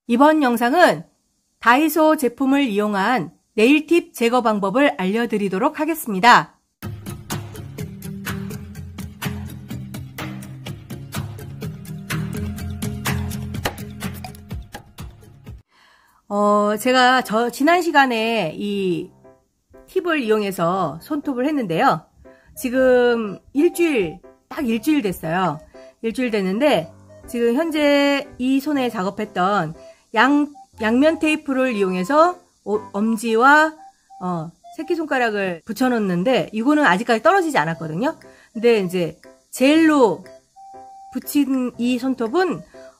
이번 영상은 다이소 제품을 이용한 네일팁 제거 방법을 알려드리도록 하겠습니다. 제가 지난 시간에 이 팁을 이용해서 손톱을 했는데요. 지금 딱 일주일 됐어요. 일주일 됐는데 지금 현재 이 손에 작업했던 양면 테이프를 이용해서 엄지와 새끼손가락을 붙여놓는데 이거는 아직까지 떨어지지 않았거든요. 근데 이제 젤로 붙인 이 손톱은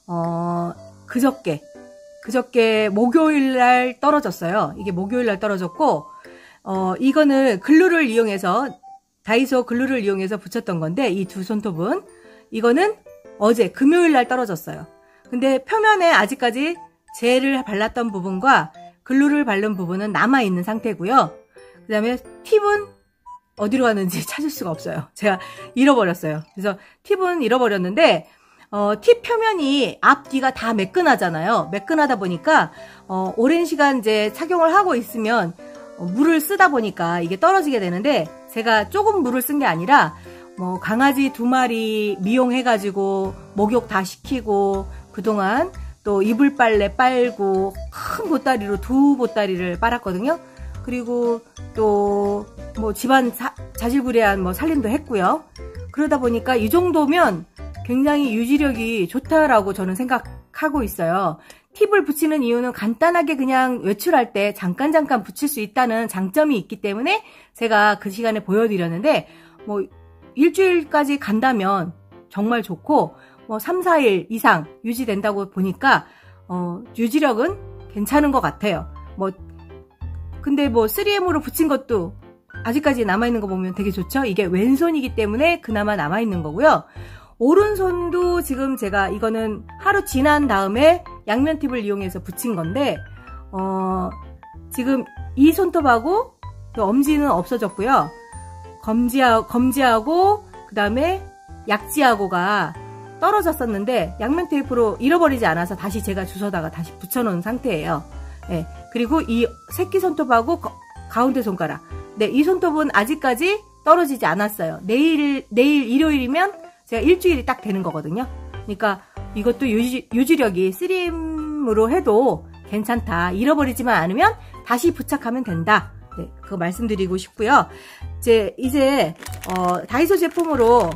그저께 목요일날 떨어졌어요. 이게 목요일날 떨어졌고 이거는 글루를 이용해서 다이소 글루를 이용해서 붙였던 건데 이 두 손톱은 이거는 어제 금요일날 떨어졌어요. 근데 표면에 아직까지 젤을 발랐던 부분과 글루를 바른 부분은 남아있는 상태고요. 그 다음에 팁은 어디로 갔는지 찾을 수가 없어요. 제가 잃어버렸어요. 그래서 팁은 잃어버렸는데 팁 표면이 앞뒤가 다 매끈하잖아요. 매끈하다 보니까 오랜 시간 이제 착용을 하고 있으면 물을 쓰다 보니까 이게 떨어지게 되는데 제가 조금 물을 쓴 게 아니라 강아지 2마리 미용해가지고 목욕 다 시키고 그동안 또 이불 빨래 빨고 큰 보따리로 2보따리를 빨았거든요. 그리고 또 집안 자질구레한 살림도 했고요. 그러다 보니까 이 정도면 굉장히 유지력이 좋다라고 저는 생각하고 있어요. 팁을 붙이는 이유는 간단하게 그냥 외출할 때 잠깐 붙일 수 있다는 장점이 있기 때문에 제가 그 시간에 보여드렸는데 일주일까지 간다면 정말 좋고 3, 4일 이상 유지된다고 보니까 유지력은 괜찮은 것 같아요. 근데 3M으로 붙인 것도 아직까지 남아있는 거 보면 되게 좋죠. 이게 왼손이기 때문에 그나마 남아있는 거고요. 오른손도 지금 제가 이거는 하루 지난 다음에 양면 팁을 이용해서 붙인 건데 지금 이 손톱하고 엄지는 없어졌고요. 검지하고 그 다음에 약지하고가 떨어졌었는데 양면 테이프로 잃어버리지 않아서 다시 제가 주워다가 다시 붙여놓은 상태예요. 네, 그리고 이 새끼손톱하고 가운데 손가락, 네, 이 손톱은 아직까지 떨어지지 않았어요. 내일 일요일이면 제가 일주일이 딱 되는 거거든요. 그러니까 이것도 유지력이 3M으로 해도 괜찮다. 잃어버리지만 않으면 다시 부착하면 된다. 네, 그거 말씀드리고 싶고요. 이제 다이소 제품으로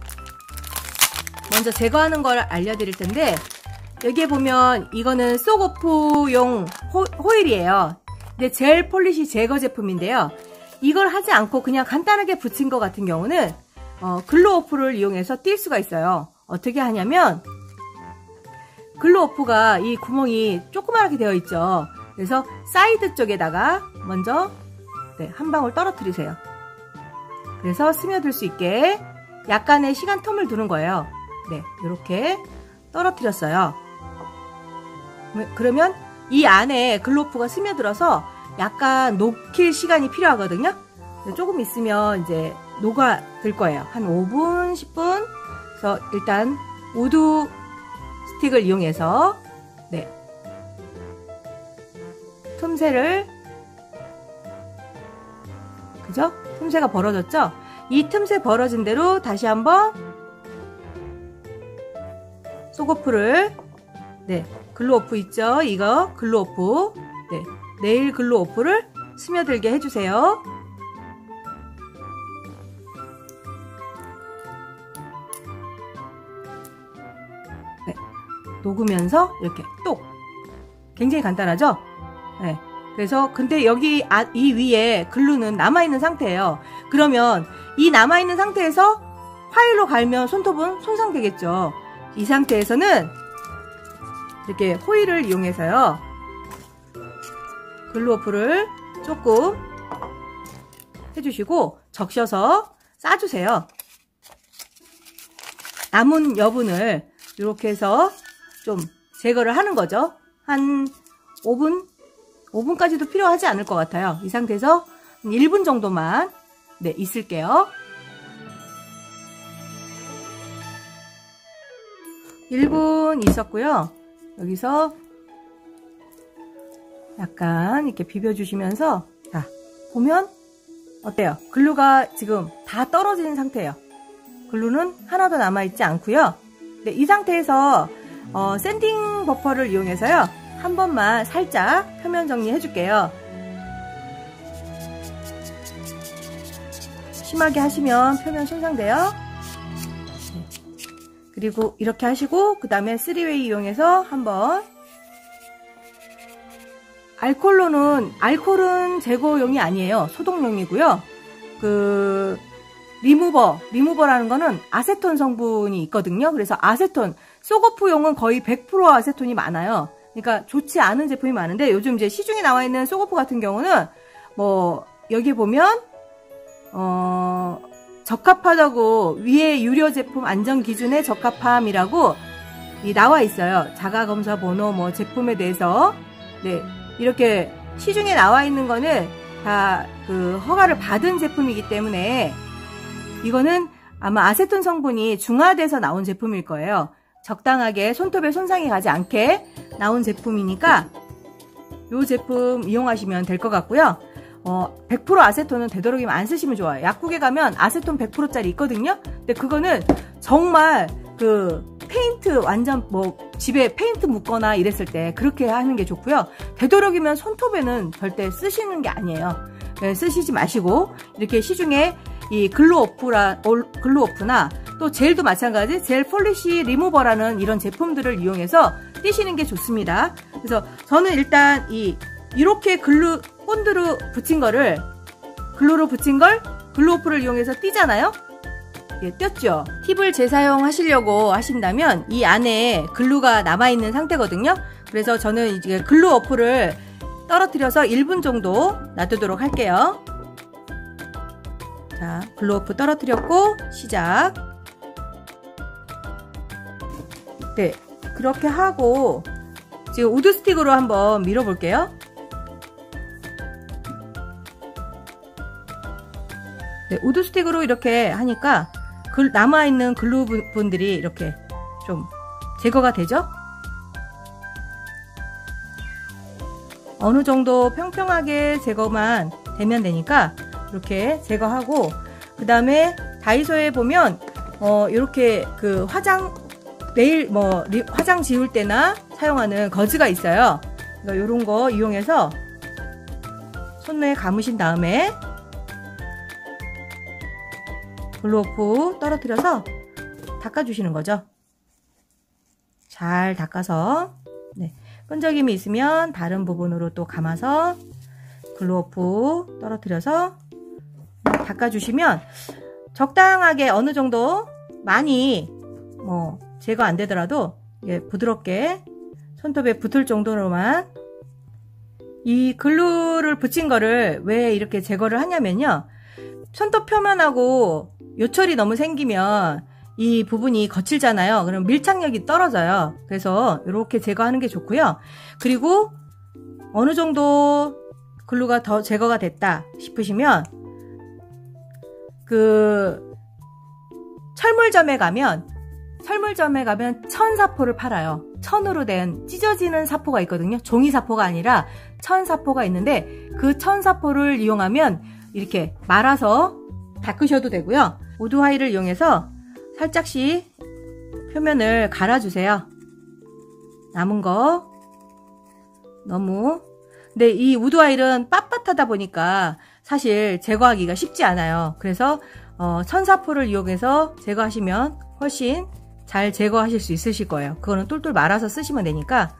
먼저 제거하는 걸 알려드릴 텐데 여기에 보면 이거는 쏘고프용 호일이에요. 근데 젤 폴리시 제거 제품인데요. 이걸 하지 않고 그냥 간단하게 붙인 것 같은 경우는 글로오프를 이용해서 뛸 수가 있어요. 어떻게 하냐면 글로오프가 이 구멍이 조그맣게 되어 있죠. 그래서 사이드 쪽에다가 먼저 한 방울 떨어뜨리세요. 그래서 스며들 수 있게 약간의 시간 텀을 두는 거예요. 네, 이렇게 떨어뜨렸어요. 그러면 이 안에 글로프가 스며들어서 약간 녹힐 시간이 필요하거든요. 조금 있으면 이제 녹아들 거예요. 한 5분, 10분. 그래서 일단 우드 스틱을 이용해서 틈새를, 그죠? 틈새가 벌어졌죠? 이 틈새 벌어진 대로 다시 한번 쏘고프를, 글루오프 있죠? 이거 글루오프, 네일 글루오프를 스며들게 해주세요. 녹으면서 이렇게 똑, 굉장히 간단하죠? 네. 그래서 근데 여기 이 위에 글루는 남아있는 상태예요. 그러면 이 남아있는 상태에서 파일로 갈면 손톱은 손상되겠죠. 이 상태에서는 이렇게 호일을 이용해서요, 글루오프를 조금 해주시고 적셔서 싸주세요. 남은 여분을 이렇게 해서 좀 제거를 하는 거죠. 한 5분까지도 필요하지 않을 것 같아요. 이 상태에서 1분 정도만 있을게요. 1분 있었고요. 여기서 약간 이렇게 비벼주시면서, 자, 보면 어때요? 글루가 지금 다 떨어진 상태예요. 글루는 하나도 남아있지 않고요. 네, 이 상태에서 샌딩 버퍼를 이용해서요, 한 번만 살짝 표면 정리해 줄게요. 심하게 하시면 표면 손상돼요. 네. 그리고 이렇게 하시고, 그 다음에 3웨이 이용해서 한번, 알콜은 제거용이 아니에요. 소독용이고요. 리무버라는 거는 아세톤 성분이 있거든요. 그래서 아세톤, 소거프용은 거의 100% 아세톤이 많아요. 그러니까 좋지 않은 제품이 많은데, 요즘 이제 시중에 나와 있는 소거프 같은 경우는, 여기 보면, 적합하다고, 위에 유료 제품 안전 기준에 적합함이라고 나와 있어요. 자가검사 번호, 제품에 대해서. 네. 이렇게 시중에 나와 있는 거는 다 허가를 받은 제품이기 때문에 이거는 아마 아세톤 성분이 중화돼서 나온 제품일 거예요. 적당하게 손톱에 손상이 가지 않게 나온 제품이니까 이 제품 이용하시면 될 것 같고요. 100% 아세톤은 되도록이면 안 쓰시면 좋아요. 약국에 가면 아세톤 100%짜리 있거든요. 근데 그거는 정말 페인트 완전 집에 페인트 묻거나 이랬을 때 그렇게 하는 게 좋고요. 되도록이면 손톱에는 절대 쓰시는 게 아니에요. 네, 쓰시지 마시고 이렇게 시중에 이 글루오프나 또 젤도 마찬가지, 젤 폴리시 리무버라는 이런 제품들을 이용해서 띄시는 게 좋습니다. 그래서 저는 일단 이렇게 본드로 붙인 거를 글루로 붙인 걸 글루오프를 이용해서 띄잖아요. 예, 띄었죠. 팁을 재사용하시려고 하신다면 이 안에 글루가 남아있는 상태거든요. 그래서 저는 이제 글루어프를 떨어뜨려서 1분 정도 놔두도록 할게요. 자, 글루어프 떨어뜨렸고 시작. 네, 그렇게 하고 지금 우드 스틱으로 한번 밀어볼게요. 네, 우드 스틱으로 이렇게 하니까 남아있는 글루 부분들이 이렇게 좀 제거가 되죠? 어느 정도 평평하게 제거만 되면 되니까 이렇게 제거하고, 그 다음에 다이소에 보면 이렇게 화장 지울 때나 사용하는 거즈가 있어요. 그러니까 이런 거 이용해서 손에 감으신 다음에 글루오프 떨어뜨려서 닦아주시는 거죠. 잘 닦아서, 네, 끈적임이 있으면 다른 부분으로 또 감아서 글루오프 떨어뜨려서 닦아주시면 적당하게 어느 정도 많이 제거 안 되더라도 부드럽게 손톱에 붙을 정도로만. 이 글루를 붙인 거를 왜 이렇게 제거를 하냐면요, 손톱 표면하고 요철이 너무 생기면 이 부분이 거칠잖아요. 그럼 밀착력이 떨어져요. 그래서 이렇게 제거하는 게 좋고요. 그리고 어느 정도 글루가 더 제거가 됐다 싶으시면 철물점에 가면 천사포를 팔아요. 천으로 된 찢어지는 사포가 있거든요. 종이 사포가 아니라 천사포가 있는데 그 천사포를 이용하면 이렇게 말아서 닦으셔도 되고요. 우드화일을 이용해서 살짝씩 표면을 갈아주세요. 남은 거 근데 이 우드화일은 빳빳하다 보니까 사실 제거하기가 쉽지 않아요. 그래서 천사포를 이용해서 제거하시면 훨씬 잘 제거하실 수 있으실 거예요. 그거는 똘똘 말아서 쓰시면 되니까.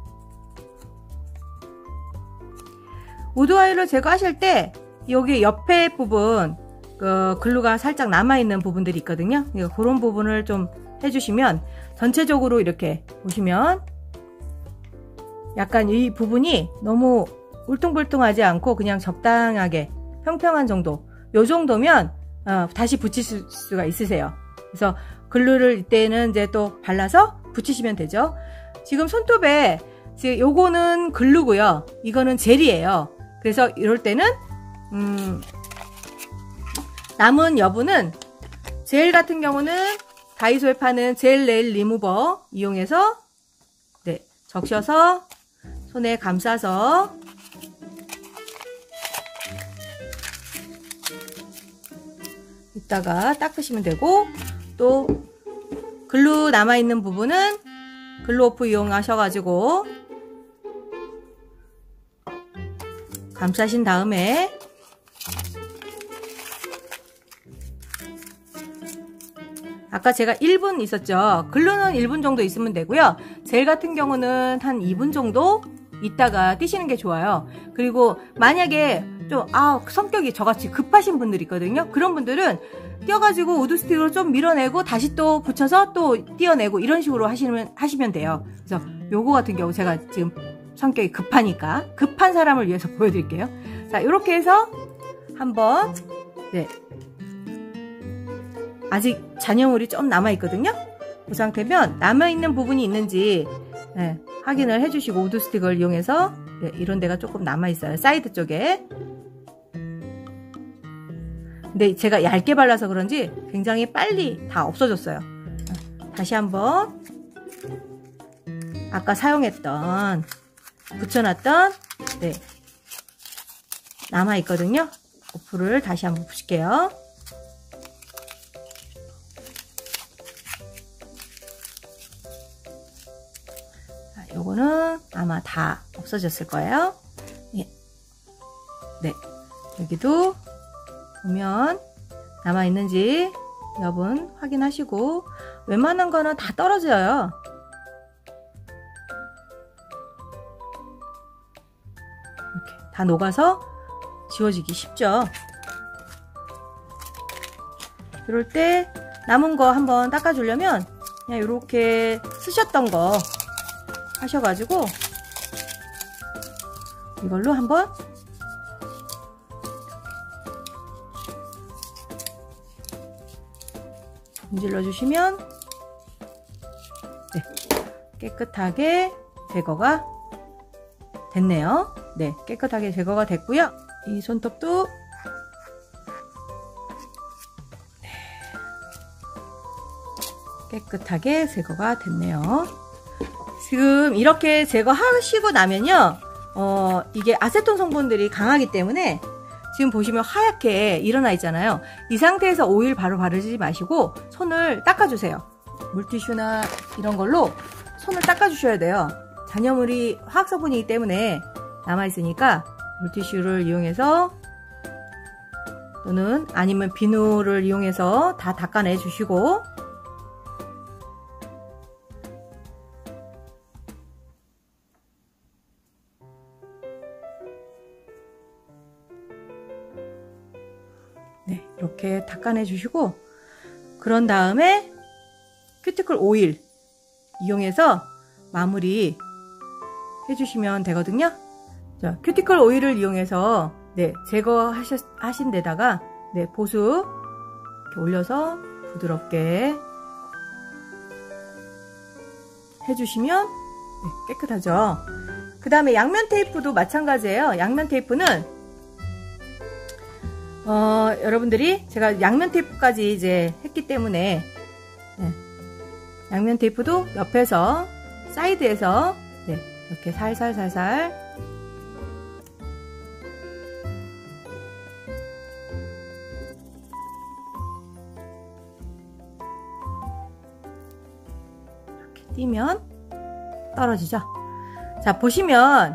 우드화일을 제거하실 때 여기 옆에 부분 글루가 살짝 남아있는 부분들이 있거든요. 그런 부분을 좀 해주시면 전체적으로 이렇게 보시면 약간 이 부분이 너무 울퉁불퉁하지 않고 그냥 적당하게 평평한 정도, 요 정도면 다시 붙이실 수가 있으세요. 그래서 글루를 이때는 이제 또 발라서 붙이시면 되죠. 지금 손톱에 요거는 글루고요, 이거는 젤이에요. 그래서 이럴 때는 남은 여분은 젤 같은 경우는 다이소에 파는 젤 네일 리무버 이용해서 적셔서 손에 감싸서 이따가 닦으시면 되고, 또 글루 남아있는 부분은 글루오프 이용하셔가지고 감싸신 다음에 아까 제가 1분 있었죠. 글루는 1분 정도 있으면 되고요. 젤 같은 경우는 한 2분 정도 있다가 띄시는 게 좋아요. 그리고 만약에 좀 성격이 저같이 급하신 분들 있거든요. 그런 분들은 띄어가지고 우드 스틱으로 좀 밀어내고 다시 또 붙여서 또 띄어내고 이런 식으로 하시면 돼요. 그래서 요거 같은 경우 제가 지금 성격이 급하니까 급한 사람을 위해서 보여드릴게요. 자, 이렇게 해서 한번 아직 잔여물이 좀 남아있거든요. 그 상태면 남아있는 부분이 있는지 확인을 해주시고 우드 스틱을 이용해서 이런 데가 조금 남아있어요. 사이드 쪽에. 근데 제가 얇게 발라서 그런지 굉장히 빨리 다 없어졌어요. 다시 한번 아까 사용했던 붙여놨던 남아있거든요. 오프를 다시 한번 부실게요. 요거는 아마 다 없어졌을 거예요. 여기도 보면 남아있는지 여분 확인하시고, 웬만한 거는 다 떨어져요. 이렇게 다 녹아서 지워지기 쉽죠. 이럴 때 남은 거 한번 닦아주려면 그냥 이렇게 쓰셨던 거 하셔가지고 이걸로 한번 문질러 주시면 깨끗하게 제거가 됐네요. 깨끗하게 제거가 됐고요. 이 손톱도 깨끗하게 제거가 됐네요. 지금 이렇게 제거하시고 나면요, 이게 아세톤 성분들이 강하기 때문에 지금 보시면 하얗게 일어나 있잖아요. 이 상태에서 오일 바로 바르지 마시고 손을 닦아주세요. 물티슈나 이런 걸로 손을 닦아주셔야 돼요. 잔여물이 화학성분이기 때문에 남아있으니까 물티슈를 이용해서 또는 아니면 비누를 이용해서 다 닦아내 주시고, 이렇게 닦아내 주시고, 그런 다음에 큐티클 오일 이용해서 마무리 해주시면 되거든요. 자, 큐티클 오일을 이용해서 제거하신 데다가 보습 이렇게 올려서 부드럽게 해주시면 깨끗하죠. 그 다음에 양면 테이프도 마찬가지예요. 양면 테이프는 여러분들이 제가 양면 테이프까지 이제 했기 때문에 양면 테이프도 옆에서 사이드에서 이렇게 살살살살 이렇게 띄면 떨어지죠. 자, 보시면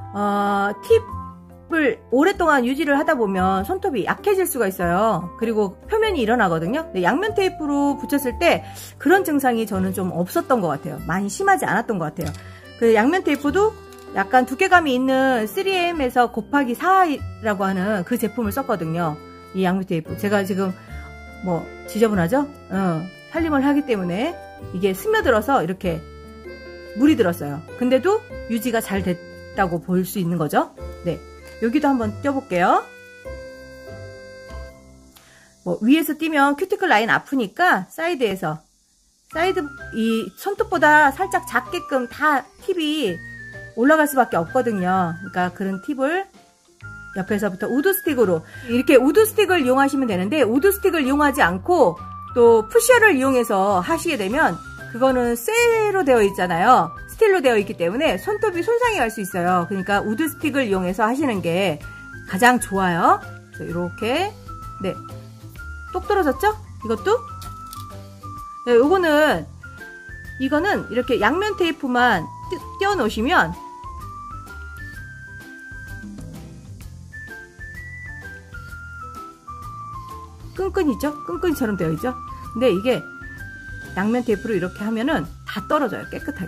팁을 오랫동안 유지를 하다 보면 손톱이 약해질 수가 있어요. 그리고 표면이 일어나거든요. 근데 양면 테이프로 붙였을 때 그런 증상이 저는 좀 없었던 것 같아요. 많이 심하지 않았던 것 같아요. 그 양면 테이프도 약간 두께감이 있는 3M에서 곱하기 4라고 하는 그 제품을 썼거든요. 이 양면 테이프. 제가 지금 뭐 지저분하죠? 살림을 하기 때문에 이게 스며들어서 이렇게 물이 들었어요. 근데도 유지가 잘 됐다고 볼 수 있는 거죠. 여기도 한번 띄워볼게요. 위에서 띄면 큐티클 라인 아프니까 사이드에서 이 손톱보다 살짝 작게끔 다 팁이 올라갈 수밖에 없거든요. 그러니까 그런 팁을 옆에서부터 우드 스틱으로 이렇게 우드 스틱을 이용하시면 되는데, 우드 스틱을 이용하지 않고 또 푸셔를 이용해서 하시게 되면 그거는 쇠로 되어 있잖아요. 스틸로 되어 있기 때문에 손톱이 손상이 갈 수 있어요. 그러니까 우드 스틱을 이용해서 하시는 게 가장 좋아요. 그래서 이렇게 똑 떨어졌죠? 이것도. 네, 이거는 이렇게 양면 테이프만 띄워 놓으시면 끈끈이죠? 끈끈이처럼 되어 있죠? 근데 이게 양면 테이프로 이렇게 하면은 다 떨어져요. 깨끗하게.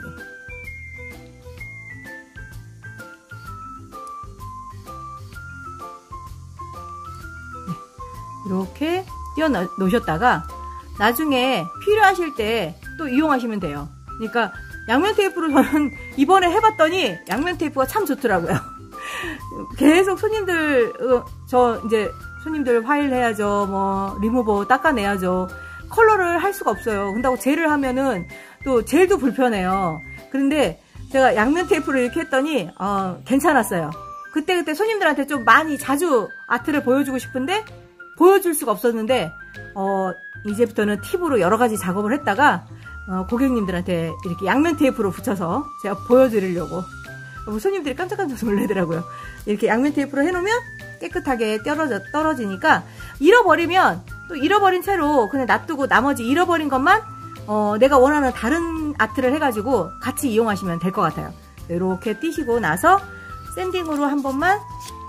네, 이렇게 띄워 놓으셨다가 나중에 필요하실 때 또 이용하시면 돼요. 그러니까 양면 테이프로 저는 이번에 해봤더니 양면 테이프가 참 좋더라고요. 계속 손님들 손님들 파일 해야죠. 뭐 리무버 닦아내야죠. 컬러를 할 수가 없어요. 근다고 젤을 하면은 또 젤도 불편해요. 그런데 제가 양면 테이프로 이렇게 했더니 괜찮았어요. 그때 손님들한테 좀 많이 자주 아트를 보여주고 싶은데 보여줄 수가 없었는데 이제부터는 팁으로 여러 가지 작업을 했다가 고객님들한테 이렇게 양면 테이프로 붙여서 제가 보여드리려고 손님들이 깜짝깜짝 놀라더라고요. 이렇게 양면 테이프로 해놓으면 깨끗하게 떨어지니까 잃어버리면 또 잃어버린 채로 그냥 놔두고 나머지 잃어버린 것만 내가 원하는 다른 아트를 해가지고 같이 이용하시면 될 것 같아요. 이렇게 띄시고 나서 샌딩으로 한 번만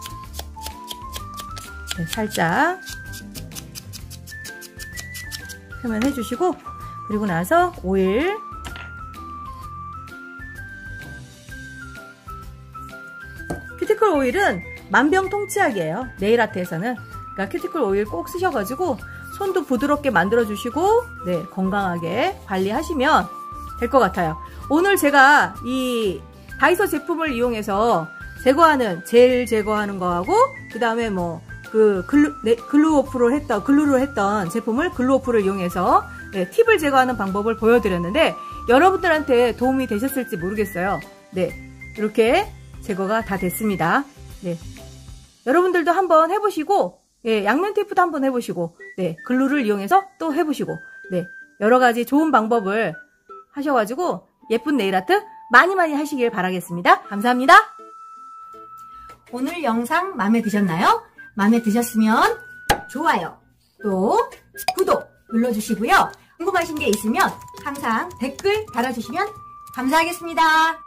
살짝 표면해 주시고 그리고 나서 오일 큐티클 오일은 만병통치약이에요. 네일아트에서는. 그러니까 큐티클 오일 꼭 쓰셔가지고 손도 부드럽게 만들어주시고 네, 건강하게 관리하시면 될 것 같아요. 오늘 제가 이 다이소 제품을 이용해서 젤 제거하는 거하고 그 다음에 뭐 글루로 했던 제품을 글루오프를 이용해서 네, 팁을 제거하는 방법을 보여드렸는데 여러분들한테 도움이 되셨을지 모르겠어요. 네, 이렇게 제거가 다 됐습니다. 네, 여러분들도 한번 해보시고 네, 양면 테이프도 한번 해보시고 네, 글루를 이용해서 또 해보시고 네, 여러가지 좋은 방법을 하셔가지고 예쁜 네일아트 많이 하시길 바라겠습니다. 감사합니다. 오늘 영상 마음에 드셨나요? 마음에 드셨으면 좋아요, 또 구독 눌러주시고요. 궁금하신 게 있으면 항상 댓글 달아주시면 감사하겠습니다.